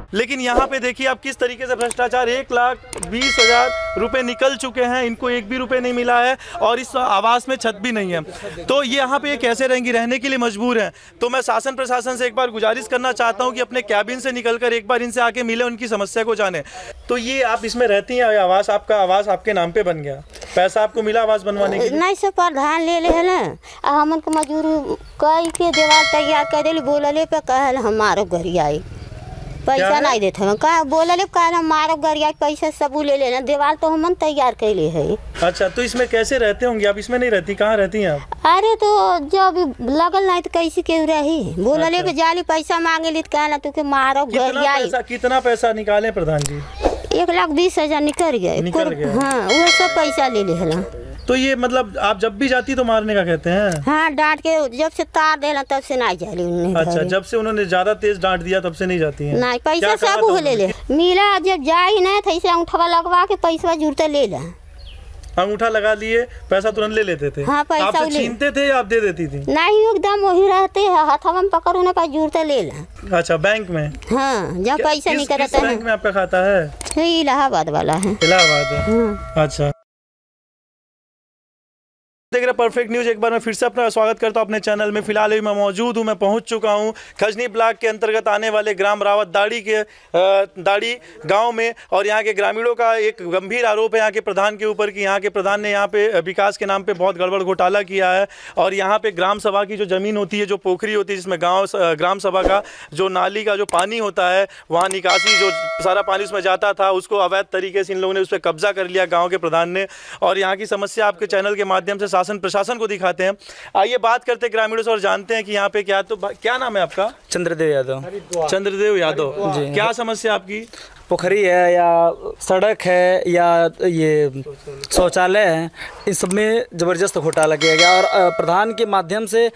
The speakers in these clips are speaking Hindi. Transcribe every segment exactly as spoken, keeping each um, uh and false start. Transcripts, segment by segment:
लेकिन यहाँ पे देखिए आप किस तरीके से भ्रष्टाचार, एक लाख बीस हजार रुपए निकल चुके हैं, इनको एक भी रुपए नहीं मिला है और इस आवास में छत भी नहीं है। तो ये यहाँ पे कैसे रहेंगी, रहने के लिए मजबूर हैं। तो मैं शासन प्रशासन से एक बार गुजारिश करना चाहता हूँ कि अपने कैबिन से निकलकर एक बार इनसे आके मिले, उनकी समस्या को जाने। तो ये आप इसमें रहती हैं, आवास आपका आवास आपके नाम पे बन गया, पैसा आपको मिला आवास बनवाने के लिए? नहीं सर, प्रधान ले ले है ना, हमन को मजदूर कई के दीवार तैयार कर दिली, बोलले पे कहल हमारो घर आई पैसा नहीं देते हम, का बोलले कहल हमारो घर आई पैसा सब ले लेना, दीवार तो हमन तैयार कैले है। अच्छा, तो इसमें कैसे रहते होंगे आप? इसमें नहीं रहती, कहाँ रहती हैं आप? अरे तो जब लगल नहीं तो कैसे क्यों रही, बोलले के जाली पैसा मांगे ली तो कहला तू के मारो घर आई। कितना पैसा निकाले प्रधान जी? एक लाख बीस हजार निकल गए, निकल गए। हाँ वो सब पैसा ले ले। तो ये मतलब आप जब भी जाती तो मारने का कहते हैं? हाँ, डांट के जब से तार देना तब से नहीं जाली उन्होंने। अच्छा, जब से उन्होंने ज्यादा तेज डांट दिया तब से नहीं जाती हैं? नहीं, पैसा सब वो ले ले मिला, जब जाई ना था इसे अंगूठा लगवा के पैसा जुड़ते ले ला, अंगूठा लगा लिए पैसा तुरंत ले लेते थे? हाँ, पैसा आपसे छीनते थे या आप दे देती थी? नहीं, एकदम वही रहते है, हाथवा में पकड़ो ना पैसा जुड़ते ले ला। अच्छा, बैंक में? हाँ, जब पैसा नहीं करता है। बैंक में आपका खाता है? इलाहाबाद वाला है। इलाहाबाद है। अच्छा, देख रहे परफेक्ट न्यूज। एक बार मैं फिर से अपना स्वागत करता हूं अपने चैनल में। फिलहाल मैं मौजूद हूं, मैं पहुंच चुका हूं खजनी ब्लॉक के अंतर्गत आने वाले ग्राम रावत दाड़ी के दाड़ी गांव में, और यहां के ग्रामीणों का एक गंभीर आरोप है यहां के प्रधान के ऊपर कि यहां के प्रधान ने यहां पे विकास के नाम पे बहुत गड़बड़ घोटाला किया है। और यहां पे ग्राम सभा की जो ज़मीन होती है, जो पोखरी होती है जिसमें गाँव ग्राम सभा का जो नाली का जो पानी होता है, वहाँ निकासी जो सारा पानी उसमें जाता था, उसको अवैध तरीके से इन लोगों ने उस पर कब्जा कर लिया गाँव के प्रधान ने। और यहाँ की समस्या आपके चैनल के माध्यम से शासन प्रशासन को दिखाते हैं। आइए बात करते हैं ग्रामीणों से और जानते हैं कि यहाँ पे क्या। तो क्या नाम है आपका? चंद्रदेव यादव। चंद्रदेव यादव जी, क्या समस्या आपकी? पोखरी है या सड़क है या ये शौचालय है, इन सब में ज़बरदस्त घोटाला किया गया और प्रधान के माध्यम से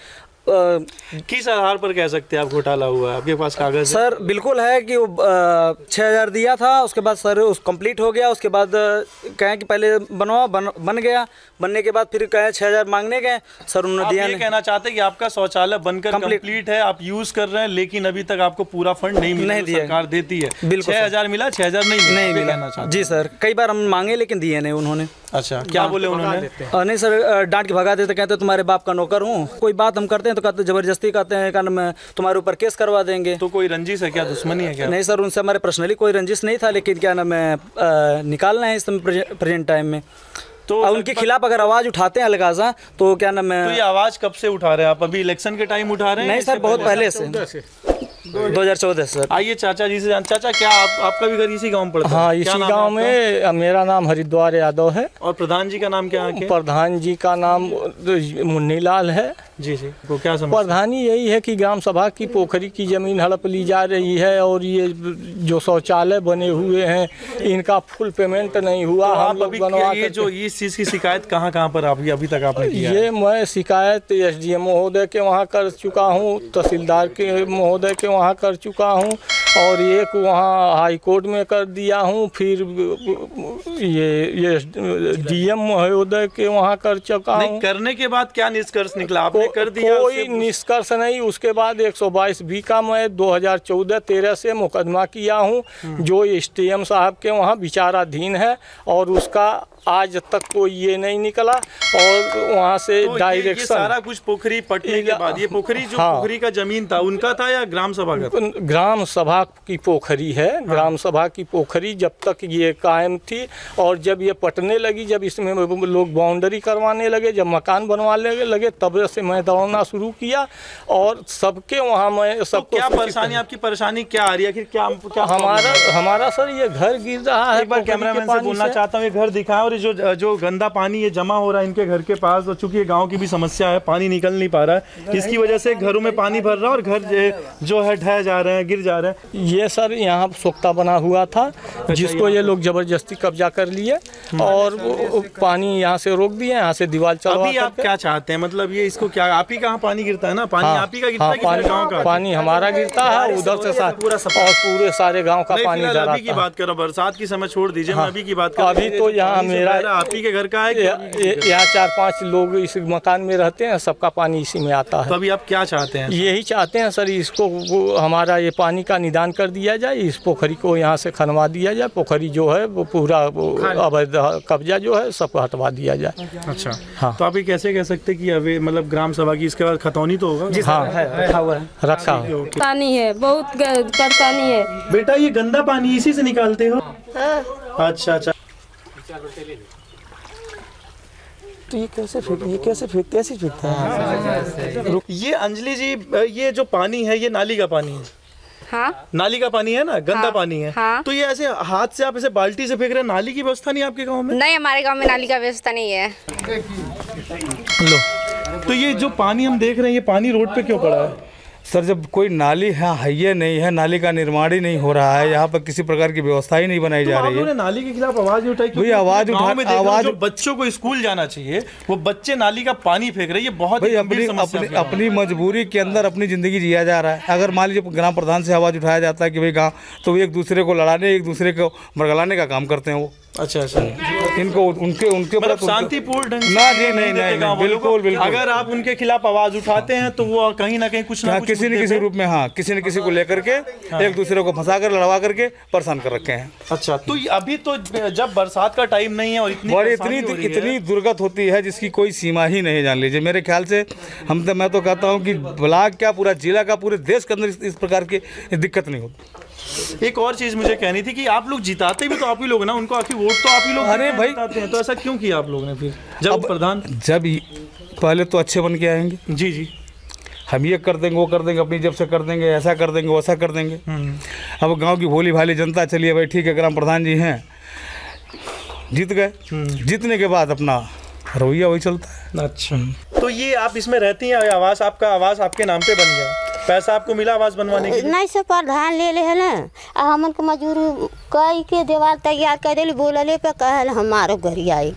किस आधार पर कह सकते हैं आप घोटाला हुआ है? आपके पास कागज? सर बिल्कुल है कि वो छः हज़ार दिया था, उसके बाद सर उस कंप्लीट हो गया, उसके बाद कहें कि पहले बनवाओ, बन बन गया, बनने के बाद फिर कहें छः हज़ार मांगने गए, सर उन्होंने दिया नहीं। कहना चाहते हैं कि आपका शौचालय बनकर कंप्लीट है, आप यूज़ कर रहे हैं, लेकिन अभी तक आपको पूरा फंड नहीं मिला, नहीं दिया, सरकार देती है। बिल्कुल, छः हज़ार मिला, छः हज़ार नहीं नहीं मिला जी सर। कई बार हम मांगे लेकिन दिए नहीं उन्होंने। अच्छा, क्या बोले उन्होंने? नहीं सर, डांट के भगा देते, कहते तुम्हारे बाप का नौकर हूँ, कोई बात हम करते हैं तो कहते जबरदस्ती कहते हैं कारण मैं तुम्हारे ऊपर केस करवा देंगे। तो कोई रंजिश है क्या, दुश्मनी है क्या? नहीं सर, उनसे हमारे पर्सनली कोई रंजिश नहीं था, लेकिन क्या नाम है निकालना है इस समय प्रेजेंट टाइम में। तो उनके खिलाफ अगर आवाज उठाते हैं अलगाजा तो क्या नाम है। तो ये आवाज कब से उठा रहे हैं आप? अभी इलेक्शन के टाइम उठा रहे हैं? नहीं सर, बहुत पहले से, दो हज़ार चौदह सर। आइए चाचा जी से जान। चाचा, क्या आप, आपका भी घर इसी गांव में पड़ता है? हाँ, इसी गांव में। मेरा नाम हरिद्वार यादव है। और प्रधान जी का नाम क्या है? प्रधान जी का नाम मुन्नीलाल है। जी जी, तो क्या समस्या? प्रधानी यही है कि ग्राम सभा की पोखरी की जमीन हड़प ली जा रही है और ये जो शौचालय बने हुए हैं इनका फुल पेमेंट नहीं हुआ। तो हम लोग बनवा ये जो इस चीज़ की शिकायत कहाँ कहाँ पर अभी अभी तक आपने किया? ये मैं शिकायत एस डी एम महोदय के वहाँ कर चुका हूँ, तहसीलदार के महोदय के वहाँ कर चुका हूँ, और एक वहाँ हाई कोर्ट में कर दिया हूँ, फिर ये ये डी एम महोदय के वहाँ कर चुका हूँ। करने के बाद क्या निष्कर्ष निकला? आपने कर दिया? कोई निष्कर्ष नहीं। उसके बाद एक सौ बाईस बी का मैं दो हज़ार चौदह तेरह से मुकदमा किया हूँ, जो एस डी एम साहब के वहाँ विचाराधीन है, और उसका आज तक कोई ये नहीं निकला। और वहाँ से तो डायरेक्शन ये, ये सारा कुछ पोखरी पटने के बाद, ये पोखरी जो हाँ, पोखरी का जमीन था उनका था या ग्राम सभा का? ग्राम सभा की पोखरी है। हाँ। ग्राम सभा की पोखरी जब तक ये कायम थी, और जब ये पटने लगी, जब इसमें लोग बाउंड्री करवाने लगे, जब मकान बनवाने लगे, तब से मैं दौड़ना शुरू किया और सबके वहाँ मैं सब। तो क्या परेशानी, आपकी परेशानी क्या आ रही है? क्या, क्या हमारा हमारा सर ये घर गिर रहा है। एक बार कैमरामैन से बोलना चाहता हूँ, ये घर दिखाएं। और जो जो गंदा पानी ये जमा हो रहा है इनके घर के पास, और चूंकि ये गांव की भी समस्या है, पानी निकल नहीं पा रहा है, इसकी वजह से घरों में पानी भर रहा है और घर जो है ढह जा रहे हैं, गिर जा रहे हैं। ये सर यहाँ सोख्ता बना हुआ था, जिसको ये लोग जबरदस्ती कब्जा कर लिए और पानी यहाँ से रोक दिए, यहाँ से दीवार चलवा। अभी आप क्या चाहते हैं? मतलब ये इसको क्या, आप ही कहाँ पानी गिरता है ना? पानी आप ही का गिरता है कि पूरे गाँव का? पानी हमारा गिरता है उधर से पूरा, और पूरे सारे गाँव का पानी। अभी की बात करो, बरसात की समय छोड़ दीजिए, मैं अभी की बात करूँ। अभी तो यहाँ मेरा आप ही के घर का है? यहाँ चार पांच लोग इस मकान में रहते हैं, सबका पानी इसी में आता है। तो अभी आप क्या चाहते हैं? यही चाहते हैं सर, इसको हमारा ये पानी का निदान कर दिया जाए, इस पोखरी को यहाँ से खनवा दिया जाए। पोखरी जो है वो पूरा अवैध कब्जा जो है सबको हटवा दिया जाए। अच्छा हाँ। तो आप ये कैसे कह सकते कि अभी मतलब ग्राम सभा की इसके बाद खतौनी तो होगा? हाँ रखा हुआ है, रखा है। पानी है, बहुत परेशानी है। बेटा ये गंदा पानी इसी से निकालते हो? अच्छा अच्छा। तो ये कैसे फेंक ये कैसे फेंकते ऐसे फेंकते हैं? ये अंजलि जी, ये जो पानी है ये नाली का पानी है? हाँ नाली का पानी है ना, गंदा हाँ, पानी है। हाँ। तो ये ऐसे हाथ से आप ऐसे बाल्टी से फेंक रहे हैं, नाली की व्यवस्था नहीं आपके गांव में? नहीं, हमारे गांव में नाली का व्यवस्था नहीं है। लो, तो ये जो पानी हम देख रहे हैं ये पानी रोड पे क्यों पड़ा है? सर जब कोई नाली है है नहीं है, नाली का निर्माण ही नहीं हो रहा है, यहाँ पर किसी प्रकार की व्यवस्था ही नहीं बनाई जा रही है। नाली के खिलाफ आवाज उठाई भाई, आवाज उठा आवाज जो बच्चों को स्कूल जाना चाहिए वो बच्चे नाली का पानी फेंक रहे हैं, ये बहुत भाई अपनी अपनी अपनी मजबूरी के अंदर अपनी जिंदगी जिया जा रहा है। अगर मान लीजिए ग्राम प्रधान से आवाज उठाया जाता है कि भाई गाँव, तो एक दूसरे को लड़ाने एक दूसरे को मरगलाने का काम करते हैं वो। अच्छा अच्छा। इनको उनके उनके मतलब शांतिपूर्ण ढंग से ना जी नहीं नहीं, नहीं बिल्कुल बिल्कुल। अगर आप उनके खिलाफ आवाज उठाते हैं तो वो कहीं ना कहीं कुछ ना कुछ किसी न किसी रूप में, हाँ किसी न किसी को लेकर के एक दूसरे को फंसा कर लड़वा करके परेशान कर रखे हैं। अच्छा, तो अभी तो जब बरसात का टाइम नहीं है और इतनी और इतनी इतनी दुर्गत होती है जिसकी कोई सीमा ही नहीं, जान लीजिए। मेरे ख्याल से हम तो मैं तो कहता हूँ कि ब्लॉक क्या पूरा जिला का पूरे देश के अंदर इस प्रकार की दिक्कत नहीं होती। एक और चीज मुझे कहनी थी कि आप लोग जिताते भी तो आप ही लोग ना, उनको आखिर वोट तो आप ही लोग अरे भाई जिताते हैं, तो ऐसा क्यों किया आप लोगों ने फिर जब प्रधान? जब पहले तो अच्छे बन के आएंगे, जी जी, हम ये कर देंगे वो कर देंगे, अपनी जब से कर देंगे, ऐसा कर देंगे वैसा कर देंगे। अब गांव की भोली भाली जनता, चलिए भाई ठीक है ग्राम प्रधान जी हैं, जीत गए, जीतने के बाद अपना रवैया वही चलता है। अच्छा, तो ये आप इसमें रहती हैं, आवास आपका आवास आपके नाम पे बन गया, पैसा आपको मिला आवास बनवाने के लिए? नहीं सर, प्रधान ले ले है ना, हमन के मजूर कई के देवाल तैयार कर दिली, बोलले पे कहल हमारो घर आई,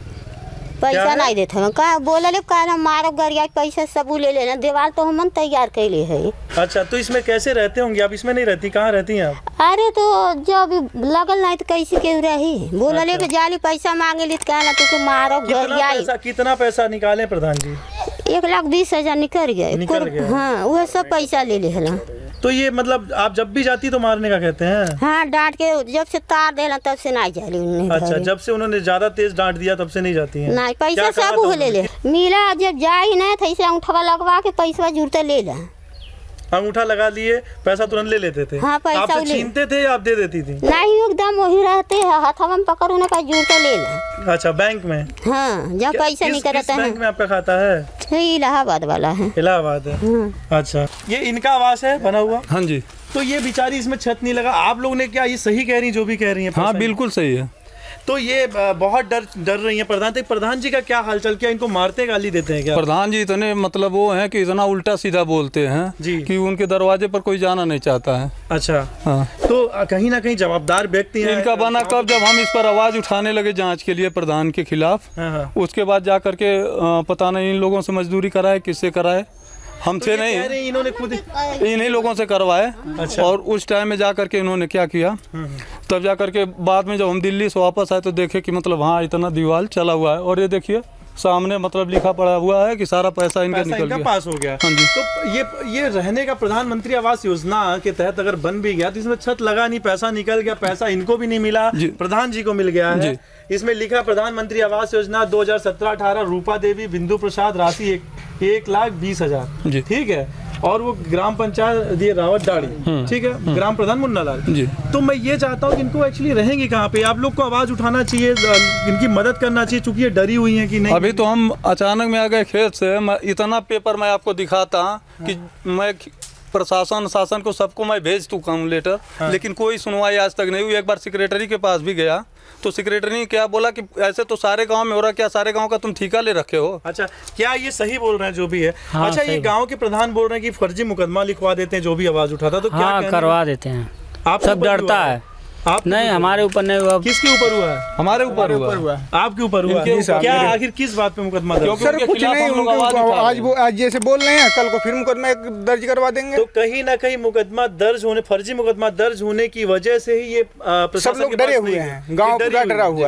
पैसा नहीं देते हम का बोलले कहल हमारो घर आई, पैसा सब ले लेना, देवाल तो हमन तैयार कैले है। अच्छा, तो इसमें कैसे रहते होंगे आप? इसमें नहीं रहती, कहाँ रहती हैं आप? अरे तो जब लगल नहीं तो कैसे क्यों रही, बोलले अच्छा। के जाली पैसा मांगे ली कहला तुके मारो घर आई। कितना पैसा निकाले प्रधान जी? एक लाख बीस हजार निकल गए, निकल गया। हाँ वो सब पैसा ले ले है। तो ये मतलब आप जब भी जाती तो मारने का कहते हैं? हाँ, डांट के जब से तार देना तब से नहीं जाली उन्हें। अच्छा, जब से उन्होंने ज्यादा तेज डांट दिया तब से नहीं जाती हैं? नहीं, पैसा सब वो ले ले मिला, जब जाई नहीं था ऐसे अंगूठा लगवा के पैसा जुड़ते ले ला, अंगूठा लगा लिए पैसा तुरंत ले लेते थे? हाँ, पैसा आपसे छीनते थे या आप दे देती थी? नहीं, एकदम वही रहते हैं, हाथवा में पकड़ उन्हें पैसा जुड़ते ले ला। अच्छा, बैंक में? हाँ, जब पैसा नहीं करता है। बैंक में आपका खाता है? इलाहाबाद वाला है। इलाहाबाद है। अच्छा, ये इनका आवास है बना हुआ? हाँ जी। तो ये बेचारी इसमें छत नहीं लगा, आप लोग ने क्या ये सही कह रही जो भी कह रही है? हाँ बिल्कुल सही है। तो ये बहुत डर डर रही है प्रधान। तो प्रधान जी का क्या हालचाल, क्या इनको मारते गाली देते हैं क्या? प्रधान जी इतने मतलब वो हैं कि इतना उल्टा सीधा बोलते हैं जी कि उनके दरवाजे पर कोई जाना नहीं चाहता है। अच्छा, हाँ। तो कहीं ना कहीं जवाबदार व्यक्ति हैं इनका बना कब, जब हम इस पर आवाज उठाने लगे जांच के लिए प्रधान के खिलाफ, हाँ हाँ। उसके बाद जा करके पता नहीं इन लोगों से मजदूरी कराए, किससे कराए, हमसे तो नहीं, इन्होंने खुद इन्हीं लोगों से करवाए। अच्छा। और उस टाइम में जा करके इन्होंने क्या किया, तब जा करके बाद में जब हम दिल्ली से वापस आए तो देखे कि मतलब हाँ इतना दीवार चला हुआ है, और ये देखिए सामने मतलब लिखा पड़ा हुआ है कि सारा पैसा इनका पैसा निकल इनका गया, पास हो गया। हाँ जी। तो ये ये रहने का प्रधानमंत्री आवास योजना के तहत अगर बन भी गया तो इसमें छत लगा नहीं, पैसा निकल गया, पैसा इनको भी नहीं मिला, प्रधान जी को मिल गया है। इसमें लिखा प्रधानमंत्री आवास योजना दो हजार सत्रह अठारह, रूपा देवी, बिंदु प्रसाद, राशि एक एक लाख बीस हजार, ठीक है। और वो ग्राम पंचायत ये रावत दाड़ी, ठीक है, ग्राम प्रधान मुन्ना लाल जी। तो मैं ये चाहता हूँ कि इनको एक्चुअली रहेंगे कहाँ पे? आप लोग को आवाज उठाना चाहिए, इनकी मदद करना चाहिए, चूंकि ये डरी हुई हैं कि नहीं। अभी तो हम अचानक में आ गए खेत से, मैं इतना पेपर मैं आपको दिखाता कि मैं प्रशासन शासन को सबको मैं भेज चुका हूँ लेटर, लेकिन कोई सुनवाई आज तक नहीं हुई। एक बार सेक्रेटरी के पास भी गया तो सेक्रेटरी ने क्या बोला कि ऐसे तो सारे गांव में हो रहा, क्या सारे गांव का तुम ठेका ले रखे हो? अच्छा, क्या ये सही बोल रहे हैं जो भी है? हाँ, अच्छा, ये गांव के प्रधान बोल रहे हैं कि फर्जी मुकदमा लिखवा देते हैं जो भी आवाज उठाता, तो क्या हाँ, करवा देते हैं। आप सब डरता है। आप नहीं, हमारे ऊपर नहीं हुआ। किसके ऊपर हुआ है? हमारे ऊपर हुआ। आपके ऊपर हुआ? क्या आखिर किस बात पे मुकदमा दर्ज? सर कुछ नहीं, उनके आज वो आज जैसे बोल रहे हैं कल को फिर मुकदमा दर्ज करवा देंगे। तो कहीं ना कहीं मुकदमा दर्ज होने, फर्जी मुकदमा दर्ज होने की वजह से ही ये सब लोग डरे हुए हैं, गाँव पूरा डरा हुआ है।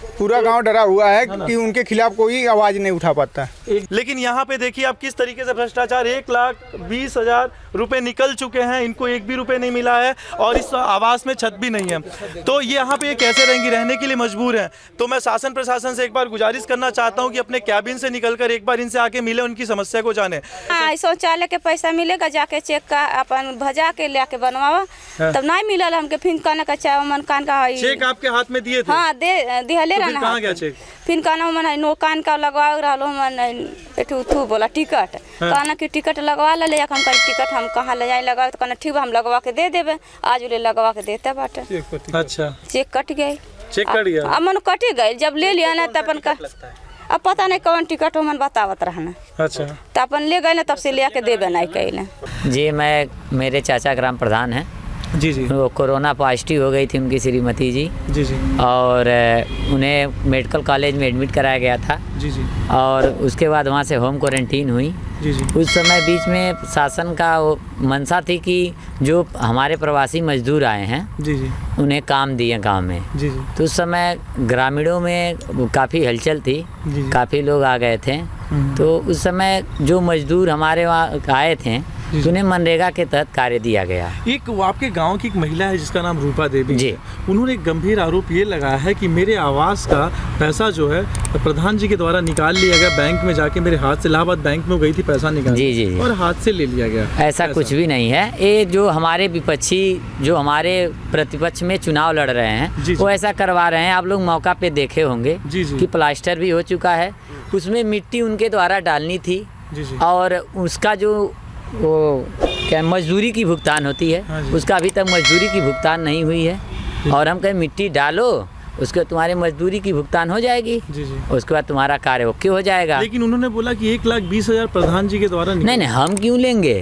पूरा गांव डरा हुआ है कि उनके खिलाफ कोई आवाज़ नहीं उठा पाता। लेकिन यहाँ पे देखिए आप किस तरीके से भ्रष्टाचार, एक लाख बीस हजार रुपए निकल चुके हैं, इनको एक भी रुपए नहीं मिला है और इस आवास में छत भी नहीं है। तो ये यहाँ पे ये कैसे रहेंगी, रहने के लिए मजबूर हैं। तो मैं शासन प्रशासन से एक बार गुजारिश करना चाहता हूँ कि अपने कैबिन से निकलकर एक बार इनसे आके मिले, उनकी समस्या को जाने। हाँ, शौचालय के पैसा मिलेगा, जाके चेक का अपन भजा के लेके बनवावा, तब नहीं मिलल हमके फिर कहने का चाहे मन कान का चेक आपके हाथ में दिए थे? हाँ, दे दिहले रहना। कहाँ गया चेक? फिर कहना मन नो कान का लगवा रहा मन एठू थू बोला टिकट, कहना कि टिकट लगवा ले, हम कल टिकट हम कहाँ ले जाए लगा, तो कहना ठीक है हम लगवा के दे देवे, आज ले लगवा के देते बाटे। अच्छा, चेक कट गए, चेक कट गया, अब मन कट गए, जब ले लिया ना तब अपन का अब पता नहीं कौन टिकट हो मन बतावत रहना। अच्छा, तो अपन ले गए ना तब से ले के देवे नहीं कैले। जी, मैं मेरे चाचा ग्राम प्रधान हैं। जी जी, वो कोरोना पॉजिटिव हो गई थी उनकी श्रीमती जी। जी जी, और उन्हें मेडिकल कॉलेज में एडमिट कराया गया था। जी जी, और उसके बाद वहाँ से होम क्वारंटीन हुई। जी जी, उस समय बीच में शासन का वो मंशा थी कि जो हमारे प्रवासी मजदूर आए हैं, जी जी, उन्हें काम दिए गांव में। जी जी, तो उस समय ग्रामीणों में काफ़ी हलचल थी, काफ़ी लोग आ गए थे। तो उस समय जो मजदूर हमारे वहाँ आए थे तो उन्हें मनरेगा के तहत कार्य दिया गया। एक वो आपके गांव की एक महिला है जिसका नाम रूपा देवी जी, उन्होंने एक गंभीर आरोप ये लगाया है कि मेरे आवास का पैसा जो है प्रधान जी के द्वारा निकाल लिया गया, बैंक में जाके मेरे हाथ से, इलाहाबाद बैंक में गई थी पैसा निकाल, जी जी जी, और हाथ से ले लिया गया। ऐसा, ऐसा कुछ भी नहीं है। ये जो हमारे विपक्षी, जो हमारे प्रतिपक्ष में चुनाव लड़ रहे हैं, वो ऐसा करवा रहे हैं। आप लोग मौका पे देखे होंगे कि प्लास्टर भी हो चुका है, उसमें मिट्टी उनके द्वारा डालनी थी, और उसका जो वो क्या मजदूरी की भुगतान होती है, हाँ, उसका अभी तक मजदूरी की भुगतान नहीं हुई है। और हम कहें मिट्टी डालो, उसके तुम्हारी मजदूरी की भुगतान हो जाएगी, जी जी, उसके बाद तुम्हारा कार्य ओके हो जाएगा। लेकिन उन्होंने बोला कि एक लाख बीस हजार प्रधान जी के द्वारा। नहीं नहीं, हम क्यों लेंगे,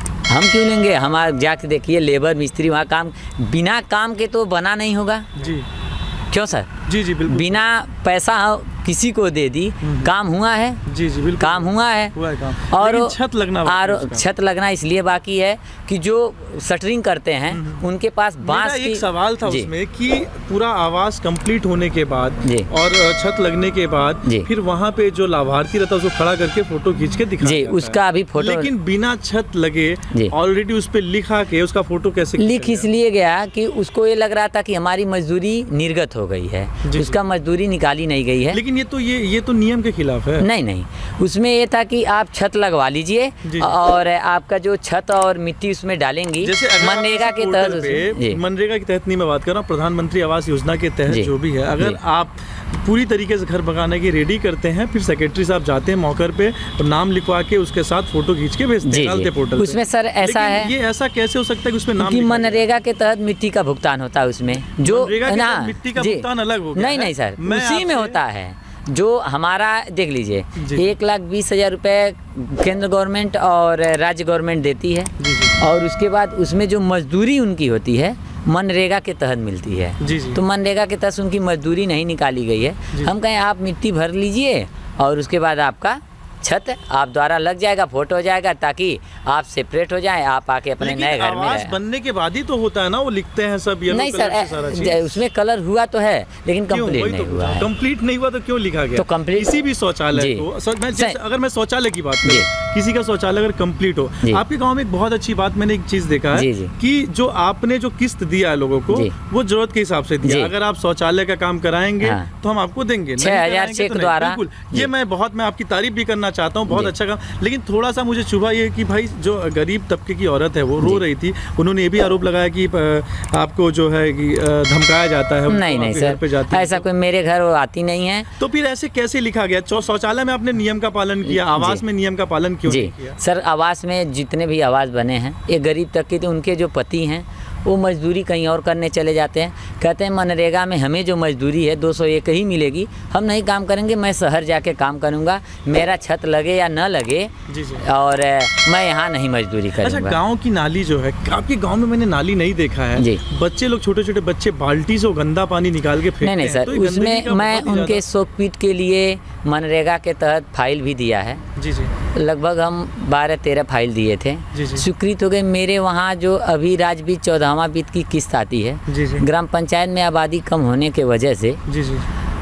हम क्यों लेंगे? हमारा जाके देखिए, लेबर मिस्त्री वहाँ काम, बिना काम के तो बना नहीं होगा जी। क्यों सर? जी जी, बिल्कुल। बिना पैसा किसी को दे दी, काम हुआ है? जी जी, बिल्कुल, काम हुआ है, हुआ है काम। और छत लगना, और छत लगना इसलिए बाकी है कि जो शटरिंग करते हैं उनके पास बांस की। एक सवाल था उसमें कि पूरा आवास कंप्लीट होने के बाद और छत लगने के बाद फिर वहाँ पे जो लाभार्थी रहता है उसको खड़ा करके फोटो खींच के दिखा जी, उसका अभी फोटो, लेकिन बिना छत लगे ऑलरेडी उस पे लिखा के उसका फोटो कैसे लिख इसलिए गया कि उसको ये लग रहा था कि हमारी मजदूरी निर्गत हो गई है, उसका मजदूरी निकाली नहीं गई है। लेकिन ये तो ये ये तो नियम के खिलाफ है। नहीं नहीं, उसमें ये था कि आप छत लगवा लीजिए और आपका जो छत और मिट्टी उसमें डालेंगी, मनरेगा के तहत। मनरेगा के तहत नहीं मैं बात कर रहा हूँ, प्रधानमंत्री आवास योजना के तहत जो भी है, अगर आप पूरी तरीके से घर बनाने की रेडी करते हैं, फिर सेक्रेटरी साहब जाते हैं मौके पे और नाम लिखवा के उसके साथ फोटो खींच के भेजते हैं पोर्टल। उसमें सर ऐसा है, ये ऐसा कैसे हो सकता है कि उसमें नाम, कि मनरेगा के तहत मिट्टी का भुगतान होता है उसमें, जो ना मिट्टी का भुगतान अलग हो गया। नहीं नहीं सर, उसी में होता है जो हमारा, देख लीजिए, एक लाख बीस हजार रुपये केंद्र गवर्नमेंट और राज्य गवर्नमेंट देती है, और उसके बाद उसमें जो मजदूरी उनकी होती है मनरेगा के तहत मिलती है। जी जी। तो मनरेगा के तहत उनकी मजदूरी नहीं निकाली गई है। हम कहें आप मिट्टी भर लीजिए और उसके बाद आपका छत आप द्वारा लग जाएगा, फोटो हो जाएगा, ताकि आप सेपरेट हो जाएं, आप आके अपने नए घर में रहें। बनने के बाद ही तो होता है ना, वो लिखते हैं सब ये। नहीं सर, उसमें कलर हुआ तो है लेकिन कंप्लीट नहीं हुआ है। कंप्लीट नहीं हुआ तो क्यों लिखा गया? तो कंप्लीट किसी भी शौचालय को, अगर मैं शौचालय की बात करूं, किसी का शौचालय अगर कंप्लीट हो, आपके गाँव में एक बहुत अच्छी बात मैंने एक चीज देखा है कि जो आपने जो किस्त दिया है लोगों को, वो जरूरत के हिसाब से दिया। अगर आप शौचालय का काम कराएंगे तो हम आपको देंगे छह हजार चेक द्वारा। ये मैं बहुत मैं आपकी तारीफ भी करना चाहता हूँ, बहुत अच्छा काम। लेकिन थोड़ा सा मुझे चुभा ये कि भाई जो गरीब तबके की औरत है वो रो रही थी, उन्होंने ये भी आरोप लगाया कि आपको जो है कि धमकाया जाता है। नहीं नहीं सर, ऐसा कोई मेरे घर वो आती नहीं है। तो फिर ऐसे कैसे लिखा गया? शौचालय में आपने नियम का पालन किया, आवास में नियम का पालन क्यों नहीं किया? सर, आवास में जितने भी आवास बने हैं ये गरीब तबके के, उनके जो पति हैं वो मजदूरी कहीं और करने चले जाते हैं। कहते हैं मनरेगा में हमें जो मजदूरी है दो सौ एक ही मिलेगी, हम नहीं काम करेंगे, मैं शहर जाके काम करूंगा, मेरा छत लगे या न लगे, जी जी, और मैं यहाँ नहीं मजदूरी करूँगा। अच्छा, गांव की नाली जो है, आपके गांव में मैंने नाली नहीं देखा है जी। बच्चे लोग, छोटे छोटे बच्चे बाल्टी से गंदा पानी निकाल के फेंकते हैं। नहीं नहीं सर, तो उसमें मैं उनके शोकपीट के लिए मनरेगा के तहत फाइल भी दिया है। जी जी, लगभग हम बारह तेरह फाइल दिए थे, स्वीकृत हो गए। मेरे वहाँ जो अभी राजबीज चौदहवां बीत की किस्त आती है, जी जी, ग्राम पंचायत में आबादी कम होने के वजह से जी जी,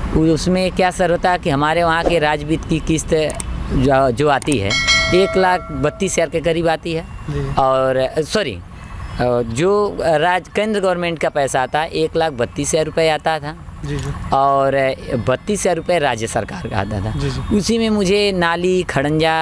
उसमें क्या सर होता है कि हमारे वहाँ के राज्य वित्त की किस्त जो, जो आती है एक लाख बत्तीस हज़ार के करीब आती है, और सॉरी जो राज्य केंद्र गवर्नमेंट का पैसा आता है एक लाख बत्तीस हज़ार रुपये आता था जी जी। और बत्तीस हज़ार रुपये राज्य सरकार का आता था जी जी। उसी में मुझे नाली खड़ंजा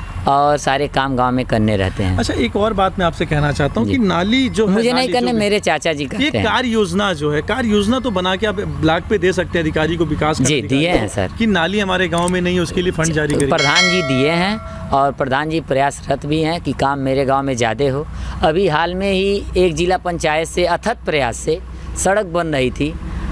और सारे काम गांव में करने रहते हैं। अच्छा, एक और बात मैं आपसे कहना चाहता हूँ कि नाली जो है, मुझे नहीं नाली करने, जो मेरे चाचा जी करते ये हैं। कार्य योजना जो है, कार्य योजना तो बना के आप ब्लॉक पे दे सकते हैं अधिकारी को, विकास जी दिए हैं सर, कि नाली हमारे गांव में नहीं है उसके लिए फंड जारी करिए। प्रधान जी दिए हैं और प्रधान जी प्रयासरत भी हैं कि काम मेरे गांव में ज़्यादा हो। अभी हाल में ही एक जिला पंचायत से अथक प्रयास से सड़क बन रही थी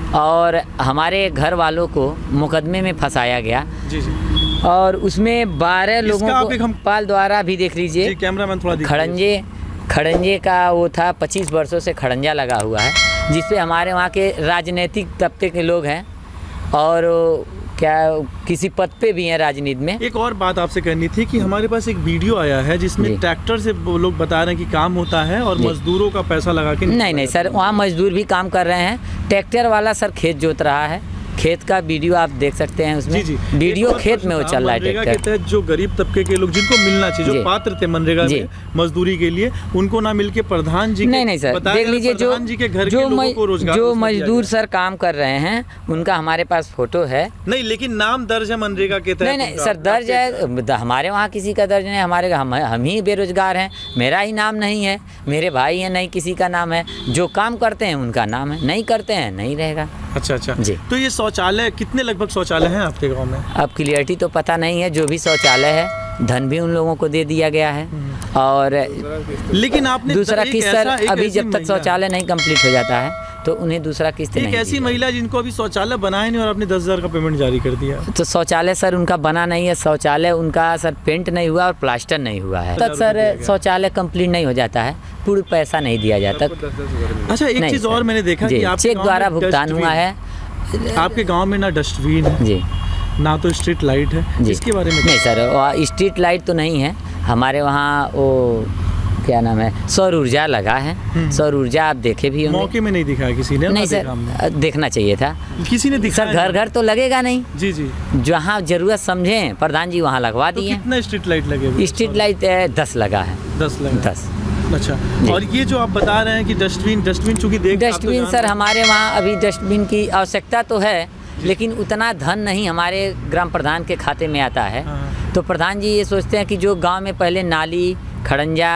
और हमारे घर वालों को मुकदमे में फंसाया गया जी जी। और उसमें बारह लोगों को हम पाल द्वारा भी देख लीजिए, कैमरामैन थोड़ा खड़ंजे खड़ंजे का वो था, पच्चीस वर्षों से खड़ंजा लगा हुआ है जिसपे हमारे वहाँ के राजनीतिक तबके के लोग हैं और क्या किसी पद पे भी हैं राजनीति में। एक और बात आपसे करनी थी कि हमारे पास एक वीडियो आया है जिसमें ट्रैक्टर से वो लोग बता रहे हैं कि काम होता है और मजदूरों का पैसा लगा के नहीं नहीं सर, वहाँ मजदूर भी काम कर रहे हैं। ट्रैक्टर वाला सर खेत जोत रहा है, खेत का वीडियो आप देख सकते हैं उसमें। जी जी। वीडियो खेत में वो चल रहा है ट्रैक्टर के तहत। जो गरीब तबके के लोग जिनको मिलना चाहिए, जो पात्र थे मनरेगा में मजदूरी के लिए, उनको ना मिलके प्रधान जी नहीं नहीं सर देख लीजिए, जो जी के घर जो के लोगों को रोजगार जो मजदूर सर काम कर रहे हैं उनका हमारे पास फोटो है। नहीं, लेकिन नाम दर्ज है मनरेगा के तहत। नहीं नहीं सर दर्ज है, हमारे वहाँ किसी का दर्ज नहीं, हमारे हम हम ही बेरोजगार हैं, मेरा ही नाम नहीं है, मेरे भाई हैं नहीं किसी का नाम है। जो काम करते हैं उनका नाम है, नहीं करते हैं नहीं रहेगा। अच्छा अच्छा जी। तो ये शौचालय कितने लगभग शौचालय हैं आपके गांव में? अब क्लियरिटी तो पता नहीं है, जो भी शौचालय है धन भी उन लोगों को दे दिया गया है। और लेकिन आपने दूसरा किस्त सर अभी जब तक शौचालय नहीं कंप्लीट हो जाता है तो उन्हें दूसरा किस्त नहीं। एक ऐसी महिला जिनको अभी शौचालय बनाया नहीं और आपने दस हजार का पेमेंट जारी कर दिया। तो शौचालय सर उनका बना नहीं है, शौचालय उनका सर पेंट नहीं हुआ और प्लास्टर नहीं हुआ है, तब सर शौचालय कंप्लीट नहीं हो जाता है, पूर्ण पैसा नहीं दिया जाता। अच्छा, एक चीज और मैंने देखा कि आप चेक द्वारा भुगतान हुआ है। आपके गांव में ना डस्टबिन है जी, ना तो स्ट्रीट लाइट है, जिसके बारे में नहीं सर स्ट्रीट लाइट तो नहीं है हमारे वहाँ। वो क्या नाम है, सौर ऊर्जा लगा है, सौर ऊर्जा आप देखे भी होंगे। मौके में नहीं दिखाया किसी ने? नहीं सर देखना चाहिए था, किसी ने दिखाया? सर घर घर तो लगेगा नहीं। जी जी। जहाँ जरूरत समझे प्रधान जी वहाँ लगवा दिए। तो कितना स्ट्रीट लाइट लगे? स्ट्रीट लाइट दस लगा है। दस लगा? दस। अच्छा, और ये जो आप बता रहे हैं कि डस्टबिन डस्टबिन चूंकि देख डस्टबिन तो सर हमारे वहाँ अभी डस्टबिन की आवश्यकता तो है, लेकिन उतना धन नहीं हमारे ग्राम प्रधान के खाते में आता है। तो प्रधान जी ये सोचते हैं कि जो गांव में पहले नाली खड़ंजा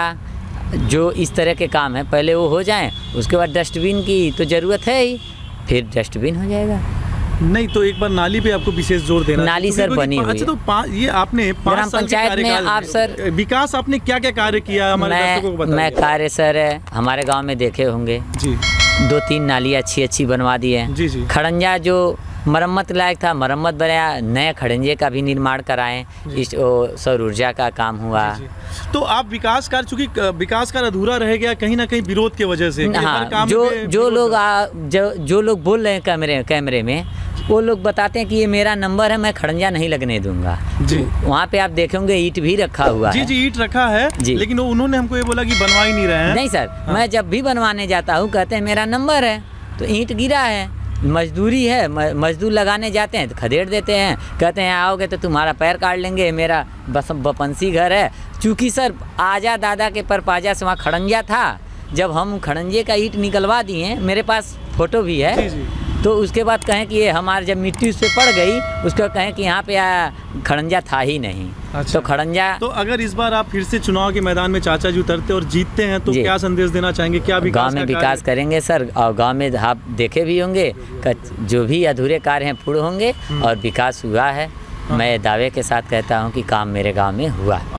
जो इस तरह के काम है पहले वो हो जाएं, उसके बाद डस्टबिन की तो ज़रूरत है ही, फिर डस्टबिन हो जाएगा। नहीं तो एक बार नाली पे आपको विशेष जोर देना। नाली सर बनी हुई है। अच्छा, तो ये आपने ग्राम पंचायत में आप सर विकास आपने क्या क्या कार्य किया हमारे दर्शकों को बताइए। मैं कार्य सर हमारे गांव में देखे होंगे जी, दो तीन नाली अच्छी अच्छी बनवा दी है जी जी। खड़ंजा जो मरम्मत लायक था मरम्मत बनाया, नए खड़ंजे का भी निर्माण कराएं, इस सौर ऊर्जा का काम हुआ। जी जी। तो आप विकास कार्य चूंकि विकास कार्य अधूरा रह गया कहीं ना कहीं विरोध की वजह से। हाँ, जो जो लोग जो जो लोग बोल रहे हैं कैमरे कैमरे में, वो लोग बताते हैं कि ये मेरा नंबर है, मैं खड़ंजा नहीं लगने दूंगा जी। वहाँ पे आप देखेंगे ईंट भी रखा हुआ जी है। जी ईंट रखा है जी, लेकिन वो उन्होंने हमको ये बोला कि बनवा ही नहीं रहे हैं। नहीं सर हाँ। मैं जब भी बनवाने जाता हूँ कहते हैं मेरा नंबर है, तो ईंट गिरा है, मजदूरी है, मजदूर लगाने जाते हैं तो खदेड़ देते हैं, कहते हैं आओगे तो तुम्हारा पैर काट लेंगे, मेरा बस बपंसी घर है। चूँकि सर आजा दादा के परपाजा से वहाँ खड़ंजा था, जब हम खड़ंजे का ईंट निकलवा दिए, मेरे पास फोटो भी है जी जी। तो उसके बाद कहें कि ये हमारे जब मिट्टी उस पर पड़ गई, उसको कहें कि यहाँ पे खड़ंजा था ही नहीं। अच्छा। तो खड़ंजा तो अगर इस बार आप फिर से चुनाव के मैदान में चाचा जी उतरते और जीतते हैं तो क्या संदेश देना चाहेंगे? क्या गांव में विकास करेंगे सर, और गांव में आप देखे भी होंगे जो भी अधूरे कार्य हैं पूर्ण होंगे और विकास हुआ है। मैं दावे के साथ कहता हूँ कि काम मेरे गाँव में हुआ है।